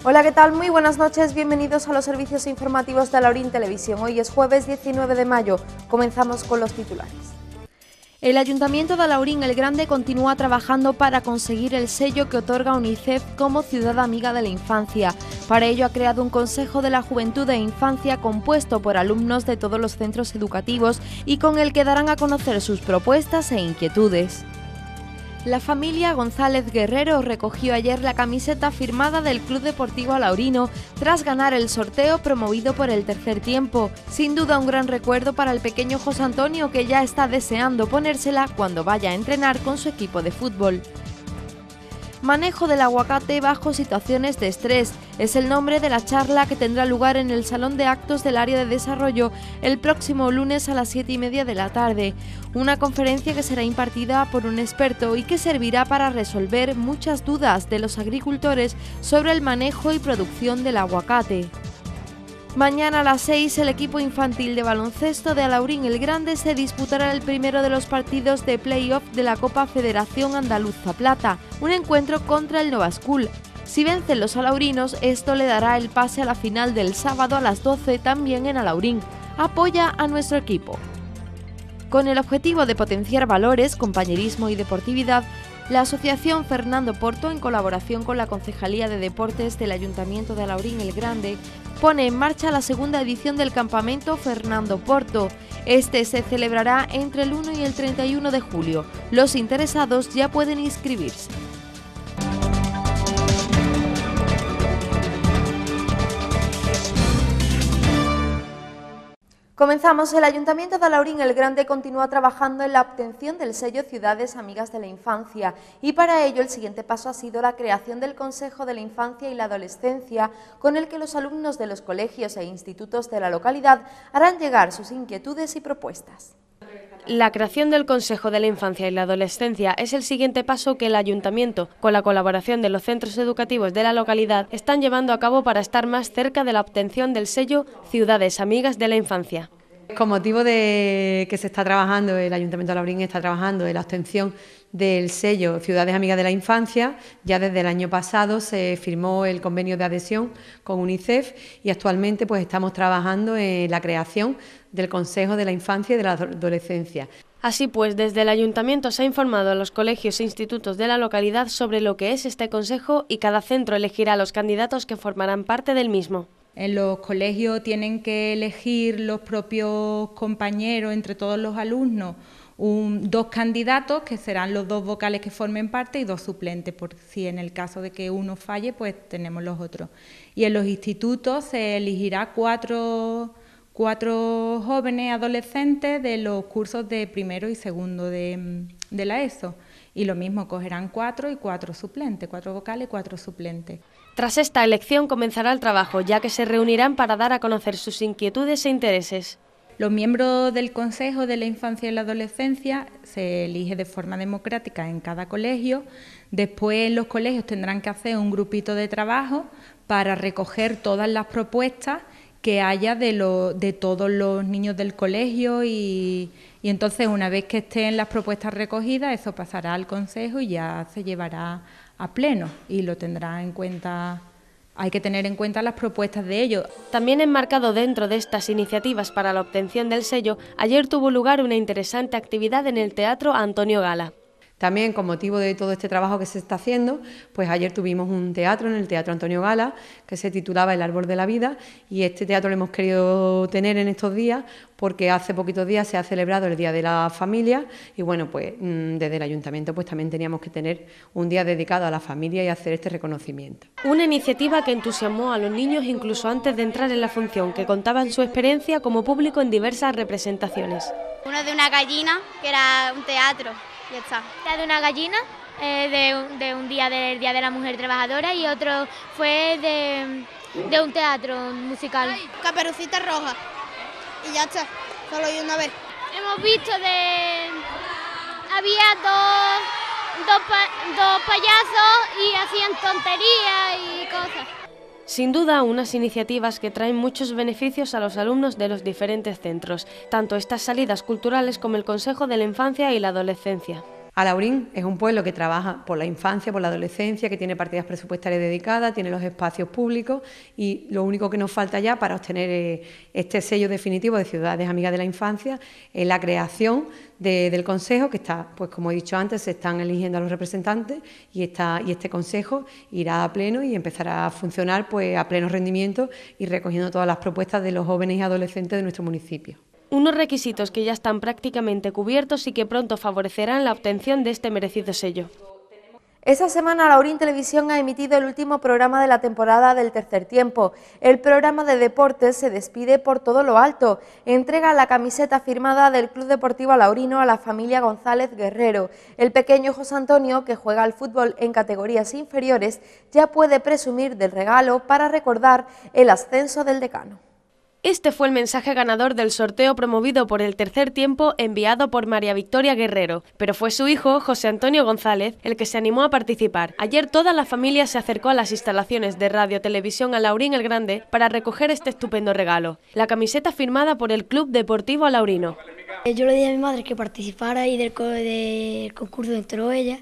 Hola, ¿qué tal? Muy buenas noches, bienvenidos a los servicios informativos de Alaurín Televisión. Hoy es jueves 19 de mayo, comenzamos con los titulares. El Ayuntamiento de Alaurín el Grande continúa trabajando para conseguir el sello que otorga UNICEF como Ciudad Amiga de la Infancia. Para ello ha creado un Consejo de la Juventud e Infancia compuesto por alumnos de todos los centros educativos y con el que darán a conocer sus propuestas e inquietudes. La familia González Guerrero recogió ayer la camiseta firmada del Club Deportivo Alaurino tras ganar el sorteo promovido por el tercer tiempo. Sin duda un gran recuerdo para el pequeño José Antonio, que ya está deseando ponérsela cuando vaya a entrenar con su equipo de fútbol. Manejo del aguacate bajo situaciones de estrés es el nombre de la charla que tendrá lugar en el Salón de Actos del Área de Desarrollo el próximo lunes a las 7:30 de la tarde. Una conferencia que será impartida por un experto y que servirá para resolver muchas dudas de los agricultores sobre el manejo y producción del aguacate. Mañana a las 6 el equipo infantil de baloncesto de Alaurín el Grande se disputará el primero de los partidos de play-off de la Copa Federación Andaluza Plata, un encuentro contra el Nova School. Si vencen los alaurinos, esto le dará el pase a la final del sábado a las 12 también en Alaurín. Apoya a nuestro equipo. Con el objetivo de potenciar valores, compañerismo y deportividad, la Asociación Fernando Porto, en colaboración con la Concejalía de Deportes del Ayuntamiento de Alaurín el Grande, pone en marcha la segunda edición del campamento Fernando Porto. Este se celebrará entre el 1 y el 31 de julio. Los interesados ya pueden inscribirse. Comenzamos. El Ayuntamiento de Alaurín el Grande continúa trabajando en la obtención del sello Ciudades Amigas de la Infancia y para ello el siguiente paso ha sido la creación del Consejo de la Infancia y la Adolescencia, con el que los alumnos de los colegios e institutos de la localidad harán llegar sus inquietudes y propuestas. La creación del Consejo de la Infancia y la Adolescencia es el siguiente paso que el Ayuntamiento, con la colaboración de los centros educativos de la localidad, están llevando a cabo para estar más cerca de la obtención del sello Ciudades Amigas de la Infancia. Con motivo de que se está trabajando, el Ayuntamiento de Alaurín está trabajando en la obtención del sello Ciudades Amigas de la Infancia, ya desde el año pasado se firmó el convenio de adhesión con UNICEF y actualmente pues estamos trabajando en la creación del Consejo de la Infancia y de la Adolescencia. Así pues, desde el Ayuntamiento se ha informado a los colegios e institutos de la localidad sobre lo que es este consejo y cada centro elegirá a los candidatos que formarán parte del mismo. En los colegios tienen que elegir los propios compañeros entre todos los alumnos dos candidatos que serán los dos vocales que formen parte y dos suplentes, por si en el caso de que uno falle pues tenemos los otros. Y en los institutos se elegirá cuatro jóvenes adolescentes de los cursos de primero y segundo de la ESO. Y lo mismo, cogerán 4 y 4 suplentes, 4 vocales y 4 suplentes. Tras esta elección comenzará el trabajo, ya que se reunirán para dar a conocer sus inquietudes e intereses. Los miembros del Consejo de la Infancia y la Adolescencia se elige de forma democrática en cada colegio. Después los colegios tendrán que hacer un grupito de trabajo para recoger todas las propuestas que haya de todos los niños del colegio y entonces una vez que estén las propuestas recogidas, eso pasará al Consejo y ya se llevará a pleno y lo tendrá en cuenta. Hay que tener en cuenta las propuestas de ellos. También enmarcado dentro de estas iniciativas para la obtención del sello, ayer tuvo lugar una interesante actividad en el Teatro Antonio Gala. También con motivo de todo este trabajo que se está haciendo, pues ayer tuvimos un teatro en el Teatro Antonio Gala que se titulaba El Árbol de la Vida y este teatro lo hemos querido tener en estos días porque hace poquitos días se ha celebrado el Día de la Familia y bueno, pues desde el Ayuntamiento pues también teníamos que tener un día dedicado a la familia y hacer este reconocimiento. Una iniciativa que entusiasmó a los niños incluso antes de entrar en la función, que contaban su experiencia como público en diversas representaciones. Uno de una gallina, que era un teatro. Ya está. La de una gallina, de un día del Día de la Mujer Trabajadora y otro fue de un teatro musical. Caperucita Roja. Y ya está, solo hay una vez. Hemos visto había dos payasos y hacían tonterías y cosas. Sin duda, unas iniciativas que traen muchos beneficios a los alumnos de los diferentes centros, tanto estas salidas culturales como el Consejo de la Infancia y la Adolescencia. Alaurín es un pueblo que trabaja por la infancia, por la adolescencia, que tiene partidas presupuestarias dedicadas, tiene los espacios públicos y lo único que nos falta ya para obtener este sello definitivo de Ciudades Amigas de la Infancia es la creación del Consejo, que está, pues como he dicho antes, se están eligiendo a los representantes y este Consejo irá a pleno y empezará a funcionar pues a pleno rendimiento y recogiendo todas las propuestas de los jóvenes y adolescentes de nuestro municipio. Unos requisitos que ya están prácticamente cubiertos y que pronto favorecerán la obtención de este merecido sello. Esta semana Laurín Televisión ha emitido el último programa de la temporada del tercer tiempo. El programa de deportes se despide por todo lo alto. Entrega la camiseta firmada del Club Deportivo Alaurino a la familia González Guerrero. El pequeño José Antonio, que juega al fútbol en categorías inferiores, ya puede presumir del regalo para recordar el ascenso del decano. Este fue el mensaje ganador del sorteo promovido por el tercer tiempo enviado por María Victoria Guerrero, pero fue su hijo, José Antonio González, el que se animó a participar. Ayer toda la familia se acercó a las instalaciones de Radio Televisión Alaurín el Grande para recoger este estupendo regalo, la camiseta firmada por el Club Deportivo Alaurino. Yo le dije a mi madre que participara y del concurso entró ella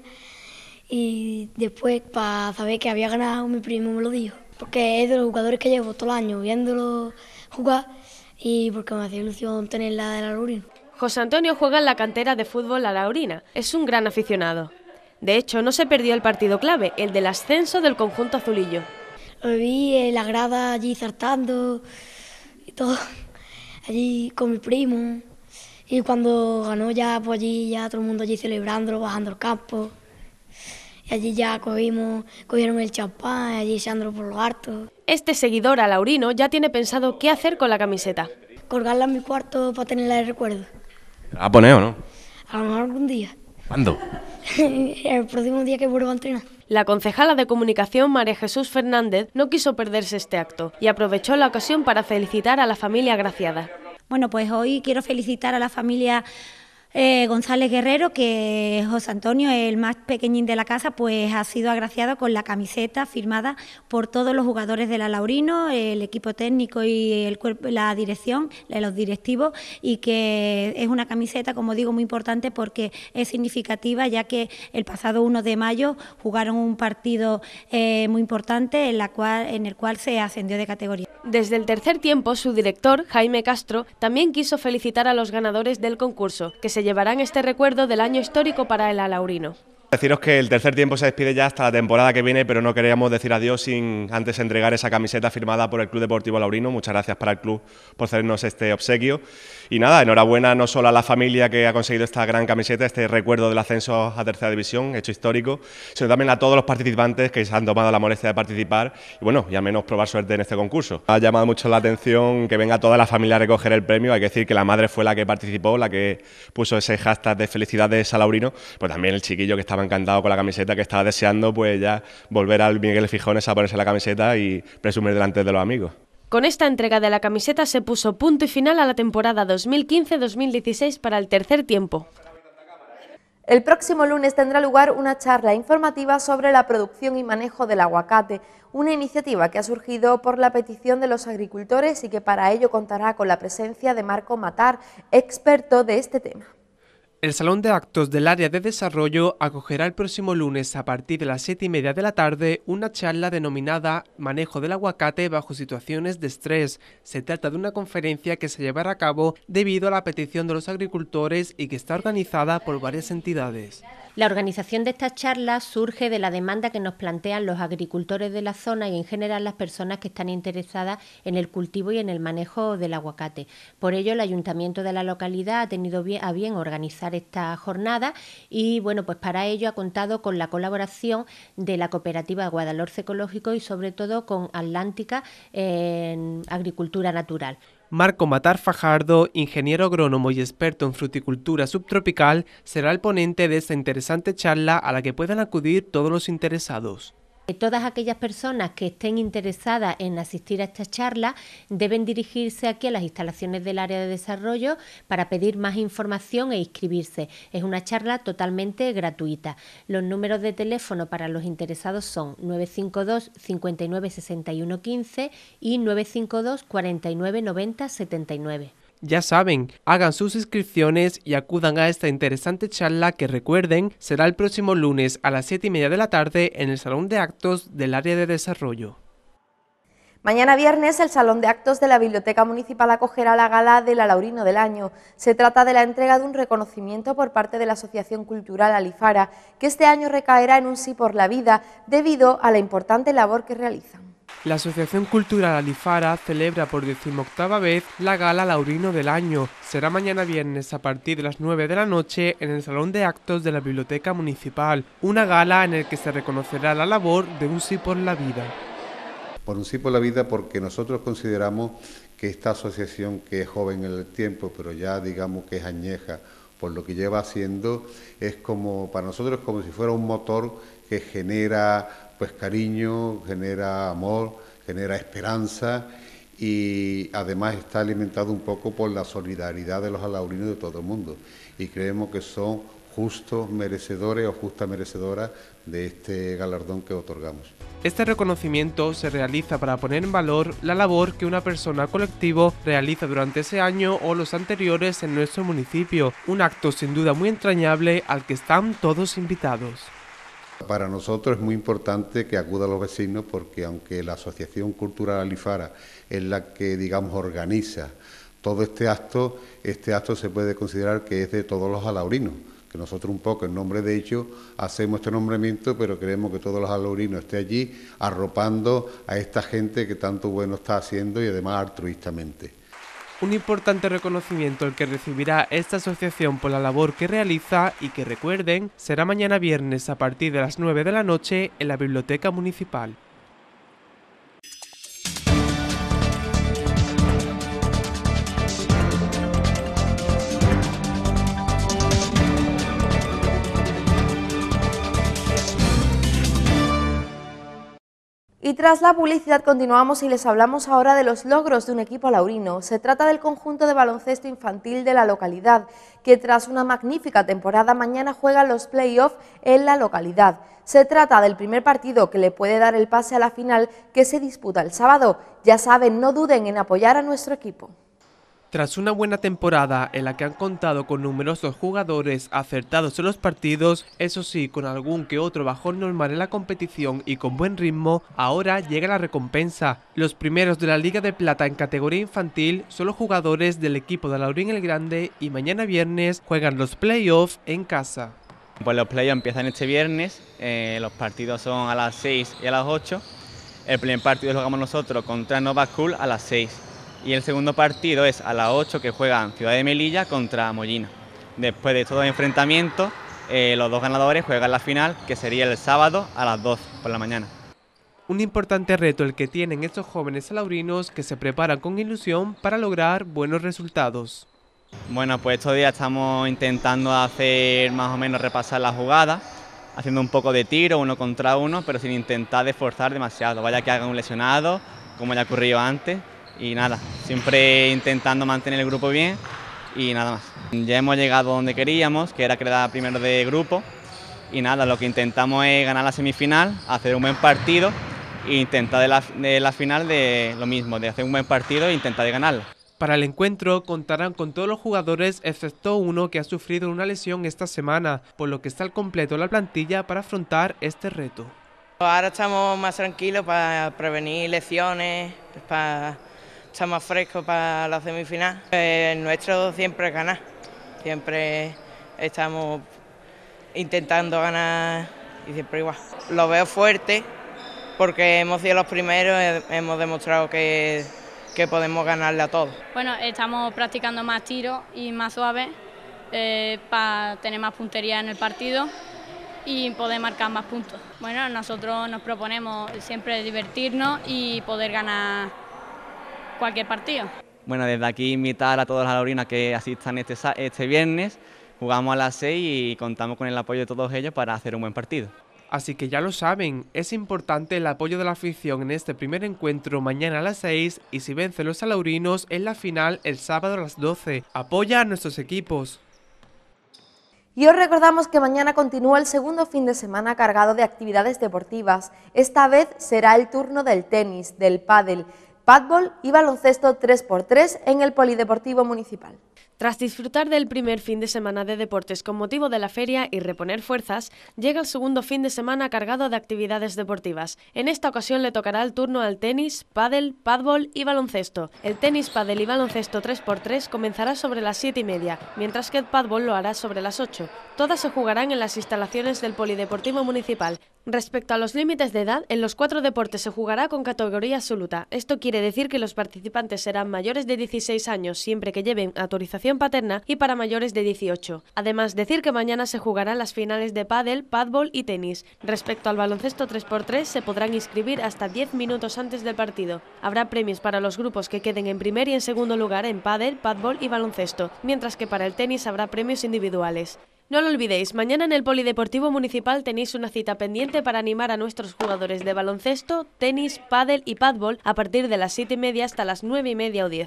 y después para saber que había ganado mi primo me lo dijo, porque es de los jugadores que llevo todo el año viéndolo jugar y porque me hacía ilusión tenerla del Alaurino. José Antonio juega en la cantera de fútbol alaurina, es un gran aficionado. De hecho, no se perdió el partido clave, el del ascenso del conjunto azulillo. Lo vi en la grada allí saltando y todo, allí con mi primo. Y cuando ganó ya, pues allí ya todo el mundo allí celebrándolo, bajando el campo. Y allí ya cogieron el champán, allí echándolo por lo alto. Este seguidor alaurino ya tiene pensado qué hacer con la camiseta. Colgarla en mi cuarto para tenerla de recuerdo. ¿La va a poner o no? A lo mejor algún día. ¿Cuándo? El próximo día que vuelva a entrenar. La concejala de Comunicación, María Jesús Fernández, no quiso perderse este acto y aprovechó la ocasión para felicitar a la familia agraciada. Bueno, pues hoy quiero felicitar a la familia González Guerrero, que José Antonio, el más pequeñín de la casa, pues ha sido agraciado con la camiseta firmada por todos los jugadores del Alaurino, el equipo técnico y la dirección, los directivos, y que es una camiseta, como digo, muy importante porque es significativa, ya que el pasado 1 de mayo jugaron un partido muy importante en el cual se ascendió de categoría. Desde el tercer tiempo, su director, Jaime Castro, también quiso felicitar a los ganadores del concurso, que se llevarán este recuerdo del año histórico para el alaurino. Deciros que el tercer tiempo se despide ya hasta la temporada que viene, pero no queríamos decir adiós sin antes entregar esa camiseta firmada por el Club Deportivo Alaurino. Muchas gracias para el club por cedernos este obsequio. Y nada, enhorabuena no solo a la familia que ha conseguido esta gran camiseta, este recuerdo del ascenso a tercera división, hecho histórico, sino también a todos los participantes que se han tomado la molestia de participar y bueno, y al menos probar suerte en este concurso. Ha llamado mucho la atención que venga toda la familia a recoger el premio. Hay que decir que la madre fue la que participó, la que puso ese hashtag de felicidades alaurino, pues también el chiquillo que estaba encantado con la camiseta, que estaba deseando pues ya volver al Miguel Fijones a ponerse la camiseta y presumir delante de los amigos. Con esta entrega de la camiseta se puso punto y final a la temporada 2015-2016 para el tercer tiempo. El próximo lunes tendrá lugar una charla informativa sobre la producción y manejo del aguacate, una iniciativa que ha surgido por la petición de los agricultores y que para ello contará con la presencia de Marco Matar, experto de este tema. El Salón de Actos del Área de Desarrollo acogerá el próximo lunes a partir de las 7:30 de la tarde una charla denominada Manejo del aguacate bajo situaciones de estrés. Se trata de una conferencia que se llevará a cabo debido a la petición de los agricultores y que está organizada por varias entidades. La organización de estas charlas surge de la demanda que nos plantean los agricultores de la zona y en general las personas que están interesadas en el cultivo y en el manejo del aguacate. Por ello, el ayuntamiento de la localidad ha tenido a bien organizar esta jornada y bueno, pues para ello ha contado con la colaboración de la cooperativa Guadalhorce Ecológico y sobre todo con Atlántica en agricultura natural. Marco Matar Fajardo, ingeniero agrónomo y experto en fruticultura subtropical, será el ponente de esta interesante charla a la que puedan acudir todos los interesados. Todas aquellas personas que estén interesadas en asistir a esta charla deben dirigirse aquí a las instalaciones del área de desarrollo para pedir más información e inscribirse. Es una charla totalmente gratuita. Los números de teléfono para los interesados son 952 59 61 15 y 952 49 90 79. Ya saben, hagan sus inscripciones y acudan a esta interesante charla que, recuerden, será el próximo lunes a las 7:30 de la tarde en el Salón de Actos del Área de Desarrollo. Mañana viernes el Salón de Actos de la Biblioteca Municipal acogerá la gala del Alaurino del año. Se trata de la entrega de un reconocimiento por parte de la Asociación Cultural Alifara, que este año recaerá en un Sí por la Vida debido a la importante labor que realizan. La Asociación Cultural Alifara celebra por 18ª vez la gala Alaurino del año. Será mañana viernes a partir de las 9 de la noche en el Salón de Actos de la Biblioteca Municipal, una gala en la que se reconocerá la labor de un Sí por la Vida. Por un Sí por la Vida, porque nosotros consideramos que esta asociación, que es joven en el tiempo, pero ya digamos que es añeja por lo que lleva haciendo, es como, para nosotros, como si fuera un motor que genera pues cariño, genera amor, genera esperanza y además está alimentado un poco por la solidaridad de los alaurinos de todo el mundo. Y creemos que son justos merecedores o justas merecedoras de este galardón que otorgamos. Este reconocimiento se realiza para poner en valor la labor que una persona o colectivo realiza durante ese año o los anteriores en nuestro municipio, un acto sin duda muy entrañable al que están todos invitados. Para nosotros es muy importante que acudan los vecinos porque aunque la Asociación Cultural Alifara es la que, digamos, organiza todo este acto se puede considerar que es de todos los alaurinos, que nosotros un poco en nombre de ellos hacemos este nombramiento, pero queremos que todos los alaurinos estén allí arropando a esta gente que tanto bueno está haciendo y además altruistamente. Un importante reconocimiento el que recibirá esta asociación por la labor que realiza y que, recuerden, será mañana viernes a partir de las 9 de la noche en la Biblioteca Municipal. Y tras la publicidad continuamos y les hablamos ahora de los logros de un equipo alaurino. Se trata del conjunto de baloncesto infantil de la localidad, que tras una magnífica temporada mañana juega los play-off en la localidad. Se trata del primer partido que le puede dar el pase a la final que se disputa el sábado. Ya saben, no duden en apoyar a nuestro equipo. Tras una buena temporada en la que han contado con numerosos jugadores acertados en los partidos, eso sí, con algún que otro bajón normal en la competición y con buen ritmo, ahora llega la recompensa. Los primeros de la Liga de Plata en categoría infantil son los jugadores del equipo de Alaurín el Grande y mañana viernes juegan los play-off en casa. Pues los play-offs empiezan este viernes, los partidos son a las 6 y a las 8. El primer partido lo jugamos nosotros contra Nova School a las 6. Y el segundo partido es a las 8 que juegan Ciudad de Melilla contra Mollina. Después de estos dos enfrentamientos, los dos ganadores juegan la final, que sería el sábado a las 2 por la mañana. Un importante reto el que tienen estos jóvenes alaurinos que se preparan con ilusión para lograr buenos resultados. Bueno, pues estos días estamos intentando hacer más o menos repasar la jugada, haciendo un poco de tiro uno contra uno, pero sin intentar esforzar demasiado, vaya que hagan un lesionado, como ya ocurrió antes. Y nada, siempre intentando mantener el grupo bien y nada más. Ya hemos llegado donde queríamos, que era quedar primero de grupo y nada, lo que intentamos es ganar la semifinal, hacer un buen partido e intentar de la final de lo mismo, de hacer un buen partido e intentar de ganarla. Para el encuentro contarán con todos los jugadores excepto uno que ha sufrido una lesión esta semana, por lo que está al completo la plantilla para afrontar este reto. Ahora estamos más tranquilos para prevenir lesiones, para estar más frescos para la semifinal. Nuestro siempre es ganar, siempre estamos intentando ganar y siempre igual. Lo veo fuerte porque hemos sido los primeros, hemos demostrado que podemos ganarle a todos. Bueno, estamos practicando más tiros y más suaves para tener más puntería en el partido y poder marcar más puntos. Bueno, nosotros nos proponemos siempre divertirnos y poder ganar cualquier partido. Bueno, desde aquí invitar a todos los alaurinos que asistan este viernes, jugamos a las 6 y contamos con el apoyo de todos ellos para hacer un buen partido. Así que ya lo saben, es importante el apoyo de la afición en este primer encuentro mañana a las 6 y si vencen los alaurinos en la final el sábado a las 12. Apoya a nuestros equipos. Y os recordamos que mañana continúa el segundo fin de semana cargado de actividades deportivas. Esta vez será el turno del tenis, del pádel, pádbol y baloncesto 3x3 en el Polideportivo Municipal. Tras disfrutar del primer fin de semana de deportes con motivo de la feria y reponer fuerzas, llega el segundo fin de semana cargado de actividades deportivas. En esta ocasión le tocará el turno al tenis, pádel, pádbol y baloncesto. El tenis, pádel y baloncesto 3x3 comenzará sobre las 7:30, mientras que el pádbol lo hará sobre las 8. Todas se jugarán en las instalaciones del Polideportivo Municipal. Respecto a los límites de edad, en los 4 deportes se jugará con categoría absoluta. Esto quiere decir que los participantes serán mayores de 16 años siempre que lleven autorización paterna y para mayores de 18. Además, decir que mañana se jugarán las finales de pádel, pádbol y tenis. Respecto al baloncesto 3x3, se podrán inscribir hasta 10 minutos antes del partido. Habrá premios para los grupos que queden en primer y en segundo lugar en pádel, pádbol y baloncesto, mientras que para el tenis habrá premios individuales. No lo olvidéis, mañana en el Polideportivo Municipal tenéis una cita pendiente para animar a nuestros jugadores de baloncesto, tenis, pádel y pádbol a partir de las 7:30 hasta las 9:30 o 10.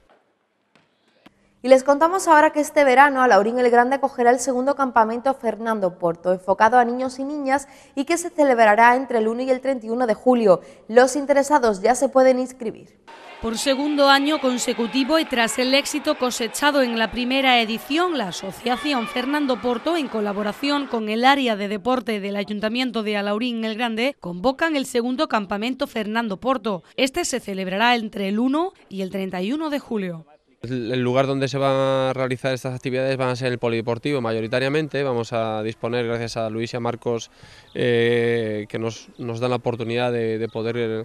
Y les contamos ahora que este verano Alaurín el Grande acogerá el segundo campamento Fernando Porto, enfocado a niños y niñas y que se celebrará entre el 1 y el 31 de julio. Los interesados ya se pueden inscribir. Por segundo año consecutivo y tras el éxito cosechado en la primera edición, la Asociación Fernando Porto, en colaboración con el área de deporte del Ayuntamiento de Alaurín el Grande, convocan el segundo campamento Fernando Porto. Este se celebrará entre el 1 y el 31 de julio. El lugar donde se van a realizar estas actividades van a ser el polideportivo mayoritariamente. Vamos a disponer, gracias a Luis y a Marcos, que nos dan la oportunidad de poder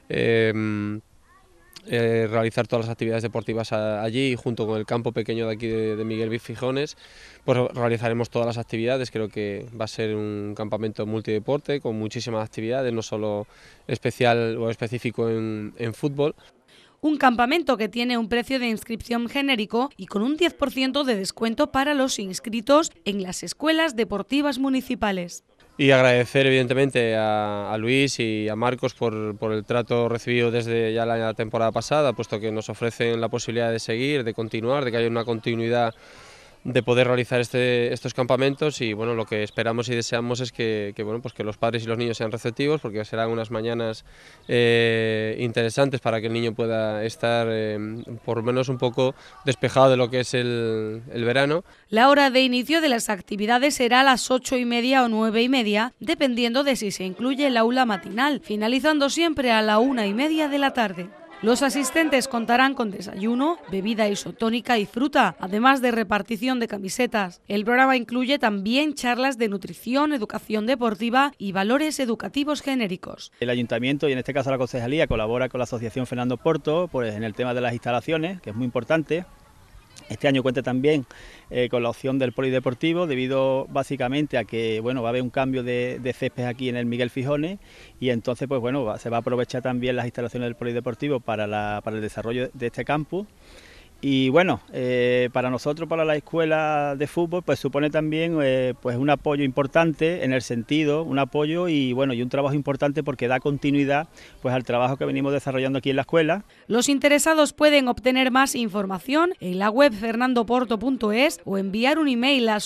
realizar todas las actividades deportivas allí, y junto con el campo pequeño de aquí de Miguel Fijones, pues realizaremos todas las actividades. Creo que va a ser un campamento multideporte con muchísimas actividades, no solo especial o específico en fútbol. Un campamento que tiene un precio de inscripción genérico y con un 10% de descuento para los inscritos en las escuelas deportivas municipales. Y agradecer evidentemente a Luis y a Marcos por el trato recibido desde ya la temporada pasada, puesto que nos ofrecen la posibilidad de seguir, de continuar, de que haya una continuidad de poder realizar estos campamentos. Y bueno, lo que esperamos y deseamos es que los padres y los niños sean receptivos, porque serán unas mañanas interesantes para que el niño pueda estar por lo menos un poco despejado de lo que es el verano. La hora de inicio de las actividades será a las 8:30 o 9:30, dependiendo de si se incluye el aula matinal, finalizando siempre a la 1:30 de la tarde. Los asistentes contarán con desayuno, bebida isotónica y fruta, además de repartición de camisetas. El programa incluye también charlas de nutrición, educación deportiva y valores educativos genéricos. El Ayuntamiento, y en este caso la Concejalía, colabora con la Asociación Fernando Porto en el tema de las instalaciones, que es muy importante. Este año cuenta también con la opción del polideportivo, debido básicamente a que va a haber un cambio de césped aquí en el Miguel Fijones, y entonces se va a aprovechar también las instalaciones del polideportivo para el desarrollo de este campus. Y para nosotros, para la escuela de fútbol, pues supone también un apoyo importante, en el sentido, un apoyo y un trabajo importante, porque da continuidad al trabajo que venimos desarrollando aquí en la escuela. Los interesados pueden obtener más información en la web fernandoporto.es o enviar un email a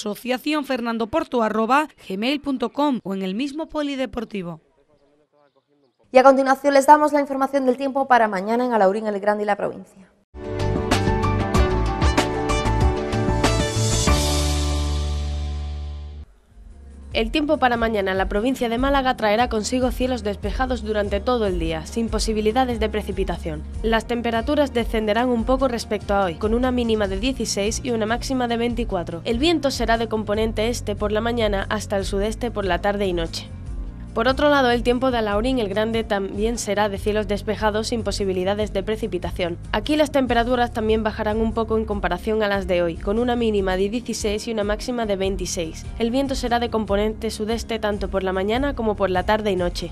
asociacionfernandoporto@gmail.com o en el mismo polideportivo. Y a continuación les damos la información del tiempo para mañana en Alaurín el Grande y la provincia. El tiempo para mañana en la provincia de Málaga traerá consigo cielos despejados durante todo el día, sin posibilidades de precipitación. Las temperaturas descenderán un poco respecto a hoy, con una mínima de 16 y una máxima de 24. El viento será de componente este por la mañana hasta el sudeste por la tarde y noche. Por otro lado, el tiempo de Alaurín el Grande también será de cielos despejados sin posibilidades de precipitación. Aquí las temperaturas también bajarán un poco en comparación a las de hoy, con una mínima de 16 y una máxima de 26. El viento será de componente sudeste tanto por la mañana como por la tarde y noche.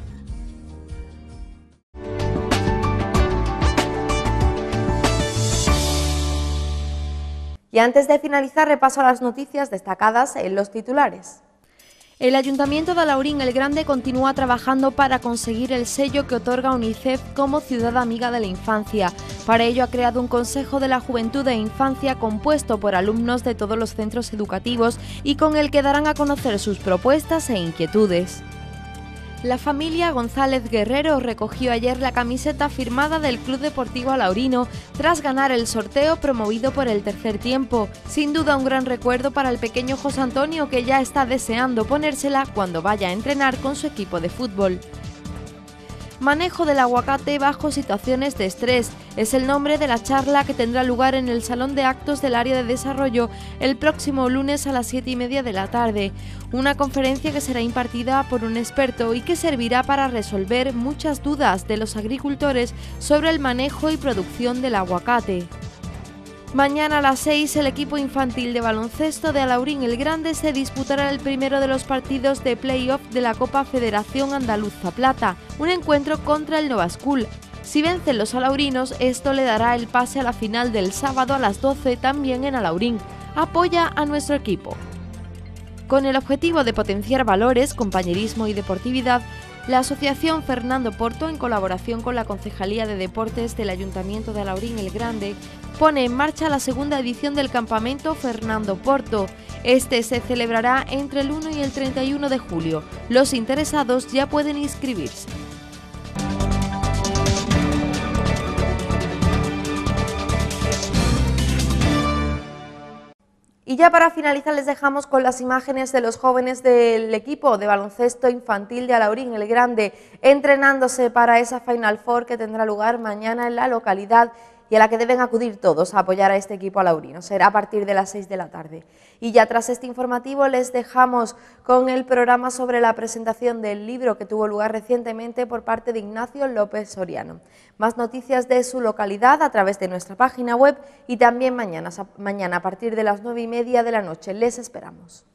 Y antes de finalizar, repaso a las noticias destacadas en los titulares. El Ayuntamiento de Alaurín el Grande continúa trabajando para conseguir el sello que otorga UNICEF como Ciudad Amiga de la Infancia. Para ello ha creado un Consejo de la Juventud e Infancia compuesto por alumnos de todos los centros educativos y con el que darán a conocer sus propuestas e inquietudes. La familia González Guerrero recogió ayer la camiseta firmada del Club Deportivo Alaurino tras ganar el sorteo promovido por el tercer tiempo. Sin duda un gran recuerdo para el pequeño José Antonio, que ya está deseando ponérsela cuando vaya a entrenar con su equipo de fútbol. Manejo del aguacate bajo situaciones de estrés es el nombre de la charla que tendrá lugar en el Salón de Actos del Área de Desarrollo el próximo lunes a las 7:30 de la tarde. Una conferencia que será impartida por un experto y que servirá para resolver muchas dudas de los agricultores sobre el manejo y producción del aguacate. Mañana a las 6 el equipo infantil de baloncesto de Alaurín el Grande se disputará el primero de los partidos de play-off de la Copa Federación Andaluza Plata, un encuentro contra el Nova School. Si vencen los alaurinos, esto le dará el pase a la final del sábado a las 12 también en Alaurín. Apoya a nuestro equipo. Con el objetivo de potenciar valores, compañerismo y deportividad, la Asociación Fernando Porto, en colaboración con la Concejalía de Deportes del Ayuntamiento de Alaurín el Grande, pone en marcha la segunda edición del campamento Fernando Porto. Este se celebrará entre el 1 y el 31 de julio. Los interesados ya pueden inscribirse. Y ya para finalizar les dejamos con las imágenes de los jóvenes del equipo de baloncesto infantil de Alaurín el Grande entrenándose para esa Final Four que tendrá lugar mañana en la localidad y a la que deben acudir todos a apoyar a este equipo alaurino. Será a partir de las 6 de la tarde. Y ya tras este informativo les dejamos con el programa sobre la presentación del libro que tuvo lugar recientemente por parte de Ignacio López Soriano. Más noticias de su localidad a través de nuestra página web y también mañana a partir de las 9:30 de la noche. Les esperamos.